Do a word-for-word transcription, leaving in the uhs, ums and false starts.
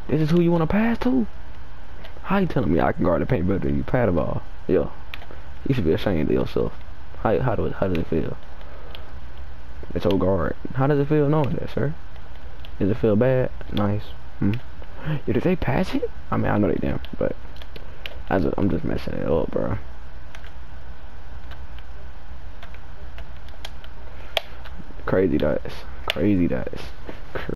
This is who you want to pass to? How you telling me I can guard the paint better than you? Pat the ball. Yeah. You should be ashamed of yourself. How how do it, how does it feel? It's your guard. How does it feel knowing that, sir? Does it feel bad? Nice. Hmm. Yeah, did they pass it? I mean, I know they didn't, but I just, I'm just messing it up, bro. Crazy dice. Crazy dice.